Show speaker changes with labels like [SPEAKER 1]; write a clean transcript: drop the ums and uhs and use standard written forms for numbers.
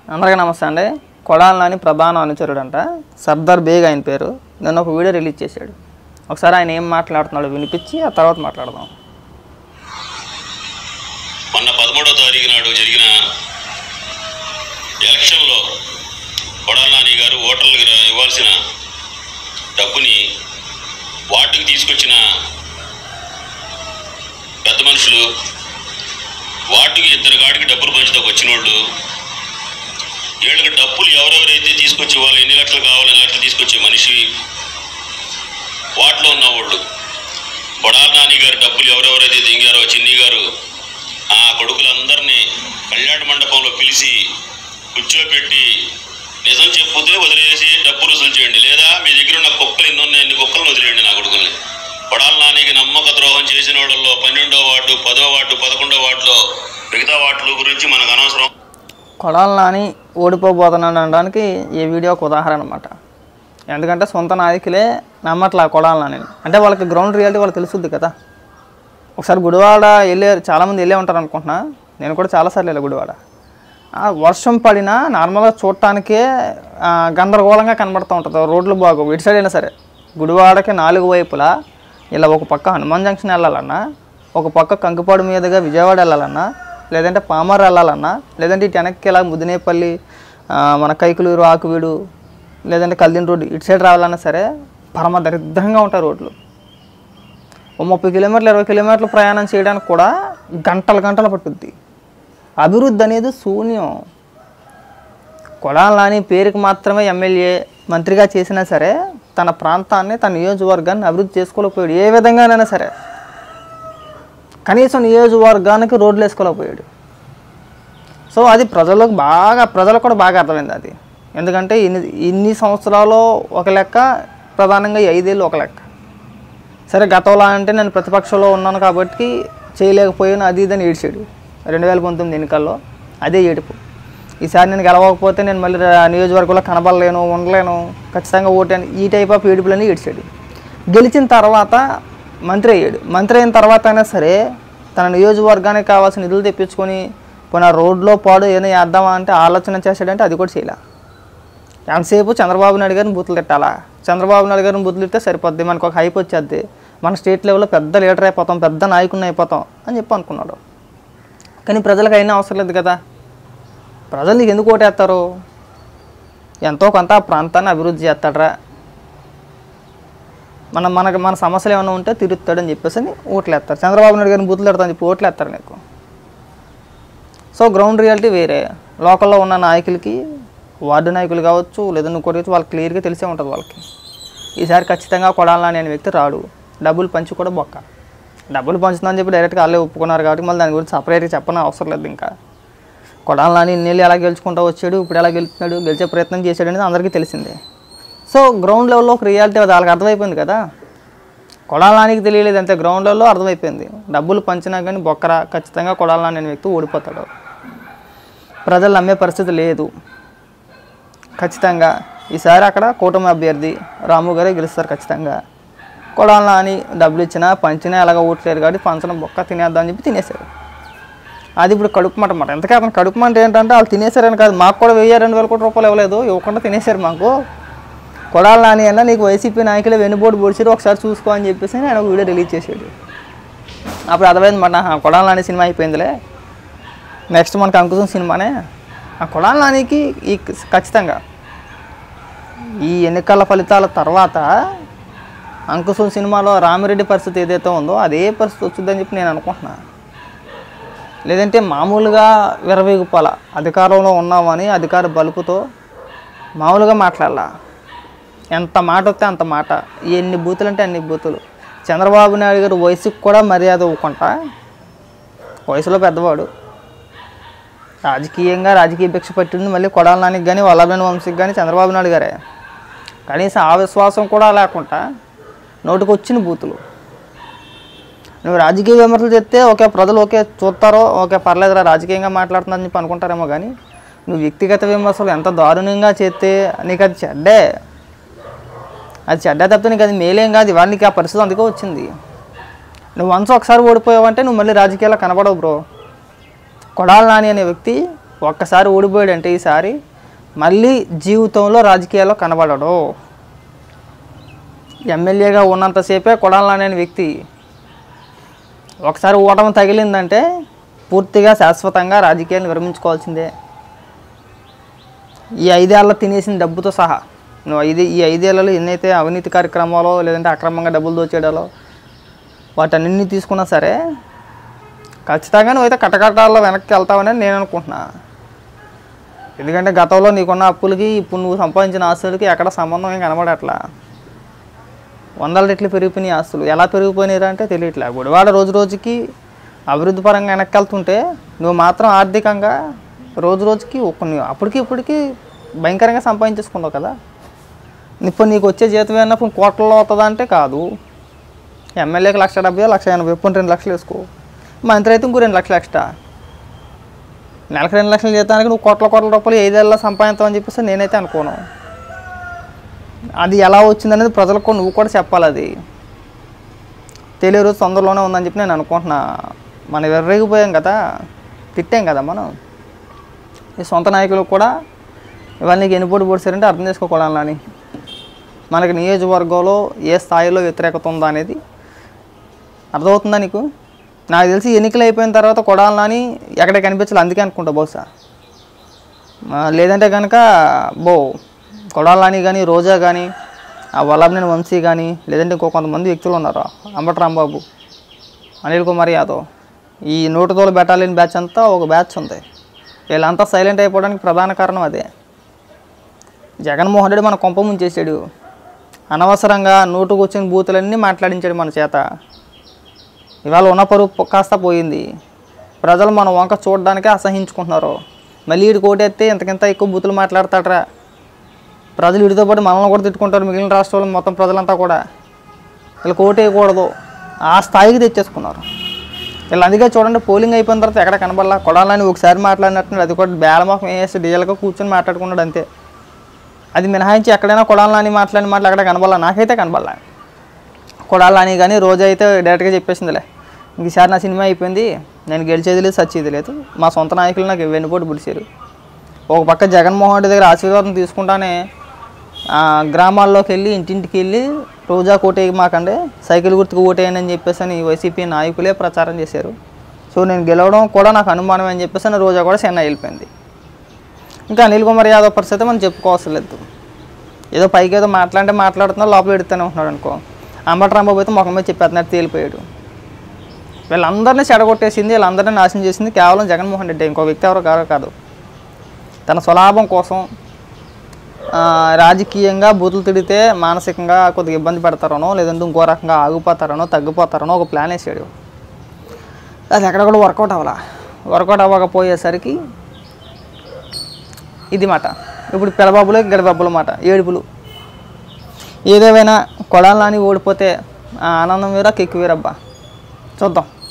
[SPEAKER 1] అందరికీ నమస్తే అండి. కొడాలి నాని ప్రధాన అనుచరుడంట సర్దార్ బేగ్ ఆయన పేరు. నేను ఒక వీడియో రిలీజ్ చేశాడు. ఒకసారి ఆయన ఏం మాట్లాడుతున్నాడో వినిపించి ఆ తర్వాత మాట్లాడదాం.
[SPEAKER 2] మొన్న 13వ తారీఖు నాడు జరిగిన ఎలక్షన్లో కొడాలి నాని గారు ఓటర్లకు ఇవ్వాల్సిన డబ్బుని వార్డుకి తీసుకొచ్చిన పెద్ద మనుషులు, వార్డుకి 2 గాడికి డబ్బులు పంచుతాకు వచ్చిన వాళ్ళు, వీళ్ళకి డబ్బులు ఎవరెవరైతే తీసుకొచ్చి వాళ్ళు ఎన్ని లక్షలు కావాలి, 2 లక్షలు తీసుకొచ్చే మనిషి, వాటిలో ఉన్నవాళ్ళు, కొడాలి నాని గారి డబ్బులు ఎవరెవరైతే దింగారో చిన్ని గారు ఆ కొడుకులందరినీ కళ్యాణ మండపంలో పిలిచి కూర్చోబెట్టి నిజం చెప్పుతే వదిలేసి డబ్బులు వసూలు చేయండి, లేదా మీ దగ్గర ఉన్న కుక్కలు ఎన్ని ఉన్నాయి అన్ని కుక్కలను వదిలేయండి నా కొడుకుల్ని. కొడాలి నానికి నమ్మక ద్రోహం చేసిన వాళ్ళలో 12వ వార్డు, 10వ వార్డు, 11వ వార్డులో మిగతా వార్డుల గురించి మనకు అనవసరం.
[SPEAKER 1] కొడాలి నాని ఓడిపోబోతున్నాడు అనడానికి ఈ వీడియో ఒక ఉదాహరణ అనమాట. ఎందుకంటే సొంత నాయకులే నమ్మట్లా కొడాలి నాని అంటే వాళ్ళకి గ్రౌండ్ రియాలిటీ వాళ్ళకి తెలుస్తుంది కదా. ఒకసారి గుడివాడ చాలామంది వెళ్ళే ఉంటారు అనుకుంటున్నా. నేను కూడా చాలాసార్లు వెళ్ళా గుడివాడ. వర్షం పడినా నార్మల్గా చూడటానికే గందరగోళంగా కనబడుతూ ఉంటుంది. రోడ్లు బాగోవు. ఇటు సైడ్ అయినా సరే గుడివాడకి 4 వైపులా ఇలా ఒక పక్క హనుమాన్ జంక్షన్ వెళ్ళాలన్నా, ఒక పక్క కంకిపాడు మీదుగా విజయవాడ వెళ్ళాలన్నా, లేదంటే పామర్ వెళ్ళాలన్నా, లేదంటే ఇటు వెనక్కి ఇలా ముదినేపల్లి, మన కైకులూరు, ఆకువీడు, లేదంటే కల్దిన్ రోడ్డు ఇటు సైడ్ రావాలన్నా సరే పరమ దరిద్రంగా ఉంటాయి రోడ్లు. 30 కిలోమీటర్లు 20 కిలోమీటర్లు ప్రయాణం చేయడానికి కూడా గంటలు పట్టుద్ది. అభివృద్ధి అనేది శూన్యం. కొడాలి నాని పేరుకి మాత్రమే ఎమ్మెల్యే మంత్రిగా చేసినా సరే తన ప్రాంతాన్ని, తన నియోజకవర్గాన్ని అభివృద్ధి చేసుకోలేకపోయాడు. ఏ విధంగానైనా సరే కనీసం నియోజకవర్గానికి రోడ్లు వేసుకోలేకపోయాడు. సో అది ప్రజలకు కూడా బాగా అర్థమైంది అది. ఎందుకంటే ఇన్ని సంవత్సరాలు ఒక లెక్క, ప్రధానంగా 5 ఏళ్ళు ఒక లెక్క. సరే గతంలో అంటే నేను ప్రతిపక్షంలో ఉన్నాను కాబట్టి చేయలేకపోయాను అది ఇదని ఏడ్చాడు 2019 ఎన్నికల్లో. అదే ఏడుపు. ఈసారి నేను గెలవకపోతే నేను మళ్ళీ నియోజకవర్గంలో కనబడలేను, ఉండలేను, ఖచ్చితంగా ఓటాను, ఈ టైప్ ఆఫ్ ఏడుపులని ఏడ్చాడు. గెలిచిన తర్వాత మంత్రి అయ్యాడు. మంత్రి అయిన తర్వాత అయినా సరే తన నియోజకవర్గానికి కావాల్సిన నిధులు తెప్పించుకొని పోయిన రోడ్లో పాడు ఏదైనా వేద్దామా అంటే ఆలోచన చేశాడంటే అది కూడా చేయాల. ఎంతసేపు చంద్రబాబు నాయుడు గారిని బూతులు తిట్టాలా? చంద్రబాబు నాయుడు గారిని బూతులు తిట్టే సరిపోద్ది, మనకు ఒక హైప్ వచ్చేద్ది, మన స్టేట్ లెవెల్లో పెద్ద లీడర్ అయిపోతాం, పెద్ద నాయకుడిని అయిపోతాం అని చెప్పి అనుకున్నాడు. కానీ ప్రజలకు అయినా అవసరం లేదు కదా. ప్రజలు నీకు ఎందుకు ఓటేస్తారు? ఎంతో కొంత ఆ ప్రాంతాన్ని అభివృద్ధి చేస్తాడరా, మన సమస్యలు ఏమైనా ఉంటే తిరుగుతాడని చెప్పేసి ఓట్లు వేస్తారు. చంద్రబాబు నాయుడు గారిని బూతులు తిడతాడని చెప్పి ఓట్లు వేస్తారు నీకు. సో గ్రౌండ్ రియాలిటీ వేరే. లోకల్లో ఉన్న నాయకులకి, వార్డు నాయకులు కావచ్చు లేదా ఇంకోటి కావచ్చు, వాళ్ళకి క్లియర్గా తెలిసే ఉంటుంది వాళ్ళకి. ఈసారి ఖచ్చితంగా కొడాలి నాని అనే వ్యక్తి రాడు. డబ్బులు పంచి కూడా బొక్క. డబ్బులు పంచుతుందని చెప్పి డైరెక్ట్గా వాళ్ళే ఒప్పుకున్నారు కాబట్టి మళ్ళీ దాని గురించి సపరేట్గా చెప్పని అవసరం లేదు. ఇంకా కొడాలి నాని ఇన్నేళ్ళు ఎలా గెలుచుకుంటూ వచ్చాడు, ఇప్పుడు ఎలా గెలుస్తున్నాడు, గెలిచే ప్రయత్నం చేశాడు అనేది అందరికీ తెలిసిందే. సో గ్రౌండ్ లెవెల్లో ఒక రియాలిటీ వాళ్ళకి అర్థమైపోయింది కదా. కొడాలి నానికి తెలియలేదు అంతే, గ్రౌండ్ లెవెల్లో అర్థమైపోయింది. డబ్బులు పంచినా కానీ బొక్కరా, ఖచ్చితంగా కొడాలి నాని అనే వ్యక్తి ఓడిపోతాడు. ప్రజలు నమ్మే పరిస్థితి లేదు. ఖచ్చితంగా ఈసారి అక్కడ కూటమి అభ్యర్థి రాము గారే గెలుస్తారు ఖచ్చితంగా. కొడాలి నాని డబ్బులు ఇచ్చినా పంచినా ఎలాగ ఓట్లేరు కాబట్టి పంచడం బొక్క తినేద్దామని చెప్పి తినేశారు. అది ఇప్పుడు కడుపు మాట మాట. ఎంతకీ అతను కడుపు మాట ఏంటంటే వాళ్ళు తినేశారని కాదు, మాకు కూడా 1000-2000 కోట్ల రూపాయలు ఇవ్వలేదు, ఇవ్వకుండా తినేశారు మాకు. కొడాలి నాని అన్న నీకు వైసీపీ నాయకులే వెన్నుపోటు పొడిచారు, ఒకసారి చూసుకో అని చెప్పేసి ఆయన ఒక వీడియో రిలీజ్ చేశాడు. అప్పుడు అర్థమైంది మాట, కొడాలి నాని సినిమా అయిపోయిందిలే, నెక్స్ట్ మనకు అంకుశం సినిమానే. ఆ కొడాలి నానికి ఖచ్చితంగా ఈ ఎన్నికల ఫలితాల తర్వాత అంకుశం సినిమాలో రామిరెడ్డి పరిస్థితి ఏదైతే ఉందో అదే పరిస్థితి వచ్చిందని చెప్పి నేను అనుకుంటున్నా. లేదంటే మామూలుగా విరవీగుపాల అధికారంలో ఉన్నామని అధికార బలుపుతో మామూలుగా మాట్లాడాల. ఎంత మాట వస్తే అంత మాట, ఎన్ని బూతులు అంటే అన్ని బూతులు. చంద్రబాబు నాయుడు గారు వయసుకు కూడా మర్యాద ఇవ్వకుండా, వయసులో పెద్దవాడు, రాజకీయ భిక్ష పట్టింది మళ్ళీ కొడాలి నానికి కానీ వల్లభనేని వంశీకి కానీ చంద్రబాబు నాయుడు గారే. కనీసం ఆ విశ్వాసం కూడా లేకుండా నోటికి వచ్చిన బూతులు. నువ్వు రాజకీయ విమర్శలు చేస్తే ఓకే, ప్రజలు ఓకే చూస్తారో, ఓకే పర్లేదురా రాజకీయంగా మాట్లాడుతుందని చెప్పి అనుకుంటారేమో. కానీ నువ్వు వ్యక్తిగత విమర్శలు ఎంత దారుణంగా చేస్తే నీకు అది చెడ్డే. అది చెడ్డే తప్పితే నీకు అది మేలేం కాదు. ఇవాళ నీకు ఆ పరిస్థితి అందుకే వచ్చింది. నువ్వు ఒకసారి ఓడిపోయావంటే నువ్వు మళ్ళీ రాజకీయాల్లో కనబడవు బ్రో. కొడాలి నాని అనే వ్యక్తి ఒక్కసారి ఓడిపోయాడంటే ఈసారి మళ్ళీ జీవితంలో రాజకీయాల్లో కనబడడు. ఎమ్మెల్యేగా ఉన్నంతసేపే కొడాలి నాని అనే వ్యక్తి ఒకసారి ఓటమి తగిలిందంటే పూర్తిగా శాశ్వతంగా రాజకీయాన్ని విరమించుకోవాల్సిందే. ఈ 5 ఏళ్ళ తినేసిన డబ్బుతో సహా నువ్వు ఈ 5 ఏళ్ళలో ఎన్నైతే అవినీతి కార్యక్రమాలో లేదంటే అక్రమంగా డబ్బులు దోచేయడాలో వాటన్నింటినీ తీసుకున్నా సరే ఖచ్చితంగా నువ్వైతే కటకటాల్లో వెనక్కి వెళ్తావని నేను అనుకుంటున్నా. ఎందుకంటే గతంలో నీకున్న అప్పులకి ఇప్పుడు నువ్వు సంపాదించిన ఆస్తులకి ఎక్కడ సంబంధం ఏం కనబడట్లా. 100 రెట్లు పెరిగిపోయినాయి ఆస్తులు. ఎలా పెరిగిపోయినాయి అంటే తెలియట్లే. గుడివాడ రోజు రోజుకి అభివృద్ధి పరంగా వెనక్కి వెళ్తుంటే నువ్వు మాత్రం ఆర్థికంగా రోజు రోజుకి అప్పటికి ఇప్పటికీ భయంకరంగా సంపాదించేసుకున్నావు కదా. ఇప్పుడు నీకు వచ్చే జీతం ఏమన్నా కోట్లలో అవుతుందా అంటే కాదు. ఎమ్మెల్యేకి 1,70,000 1,80,000 ఇప్పుడు 2 లక్షలు వేసుకో. మంత్రి అయితే ఇంకో 2 లక్షలు ఎక్స్ట్రా. నెలకు 2 లక్షల జీతానికి నువ్వు కోట్ల రూపాయలు 5 ఏళ్ళలో సంపాదించావని చెప్పేసి నేనైతే అనుకోను. అది ఎలా వచ్చిందనేది ప్రజలకు నువ్వు కూడా చెప్పాలి. అది తెలియ రోజు తొందరలోనే ఉందని చెప్పి నేను అనుకుంటున్నా. మనం వెర్రగిపోయాం కదా, తిట్టాం కదా మనం. ఈ సొంత నాయకులకు కూడా ఇవాళ నీకు ఎన్నిపోటు పొడిచారంటే అర్థం చేసుకోకూడాలని. మనకి నియోజకవర్గంలో ఏ స్థాయిలో వ్యతిరేకత ఉందా అనేది అర్థమవుతుందా నీకు? నాకు తెలిసి ఎన్నికలు అయిపోయిన తర్వాత కొడాలి నాని ఎక్కడ కనిపించాలి అందుకే అనుకుంటా బహుశా. లేదంటే కనుక కొడాలి నాని కానీ రోజా కానీ వల్లభనేని వంశీ కానీ లేదంటే ఇంకో కొంతమంది వ్యక్తులు ఉన్నారు. అంబటి రాంబాబు, అనిల్ కుమార్ యాదవ్, ఈ 100 బెటాలియన్ బ్యాచ్ అంతా ఒక బ్యాచ్ ఉంది. వీళ్ళంతా సైలెంట్ అయిపోవడానికి ప్రధాన కారణం అదే. జగన్మోహన్ రెడ్డి మన కొంప ముంచేసాడు. అనవసరంగా నోటుకు వచ్చిన బూతులన్నీ మాట్లాడించాడు మన చేత. ఇవాళ ఉన్న పరువు కాస్త పోయింది. ప్రజలు మన వంక చూడడానికే అసహించుకుంటున్నారు. మళ్ళీ వీడికి ఓటేస్తే ఇంతకింత ఎక్కువ బూతులు మాట్లాడతాడరా. ప్రజలు వీడితో పాటు మనల్ని కూడా తిట్టుకుంటారు. మిగిలిన రాష్ట్రాల్లో మొత్తం ప్రజలంతా కూడా వీళ్ళకి ఓటేయకూడదు ఆ స్థాయికి తెచ్చేసుకున్నారు. వీళ్ళు అందుకే చూడండి పోలింగ్ అయిపోయిన తర్వాత ఎక్కడ కనబడాల. కొడాలని ఒకసారి మాట్లాడినట్టున్నాడు. అది కూడా బేలమొఖం వేసి డీజల్గా కూర్చొని మాట్లాడుకున్నాడు అంతే. అది మినహాయించి ఎక్కడైనా కొడాలని మాట్లాడిన మాటలు ఎక్కడ కనబడాల. నాకైతే కనబడాల. కొడాలని కానీ రోజు అయితే డైరెక్ట్గా చెప్పేసిందిలే, ఈసారి నా సినిమా అయిపోయింది, నేను గెలిచేది లేదు సచ్చేది లేదు, మా సొంత నాయకులు నాకు వెన్నుపోటు పుడిచారు. ఒక పక్క జగన్మోహన్ రెడ్డి దగ్గర ఆశీర్వాదం తీసుకుంటానే గ్రామాల్లోకి వెళ్ళి ఇంటింటికి వెళ్ళి రోజా కోటేయి మాకండే సైకిల్ గుర్తుకు ఓటేయండి అని చెప్పేసి అని వైసీపీ నాయకులే ప్రచారం చేశారు. సో నేను గెలవడం కూడా నాకు అనుమానం అని చెప్పేసి అని రోజా కూడా చెన్నై వెళ్ళిపోయింది. ఇంకా అనిల్ కుమార్ యాదవ్ పరిస్థితి మనం చెప్పుకోవాల్సిన లేదు. ఏదో పైకి ఏదో మాట్లాడుతున్నా లోపల ఎడుతూనే ఉంటున్నాడు అనుకో. అంబటి రాంబాబు అయితే ముఖం మీద చెప్పేస్తున్నట్టు తేలిపోయాడు. వీళ్ళందరినీ చెడగొట్టేసింది, వీళ్ళందరినీ నాశనం చేసింది కేవలం జగన్మోహన్ రెడ్డి, ఇంకో వ్యక్తి ఎవరో కాదు. తన స్వలాభం కోసం రాజకీయంగా బూతులు తిడితే మానసికంగా కొద్దిగా ఇబ్బంది పెడతారనో లేదంటే ఇంకో రకంగా ఆగిపోతారనో తగ్గిపోతారనో ఒక ప్లాన్ వేసాడు. అది ఎక్కడ కూడా వర్కౌట్ అవ్వకపోయేసరికి ఇది మాట. ఇప్పుడు పిల్లబాబులు గడబాబుల మాట, ఏడుపులు. ఏదేమైనా కొడాలి నాని ఓడిపోతే ఆనందం వేరా కిక్కు వేరబ్బా. చూద్దాం.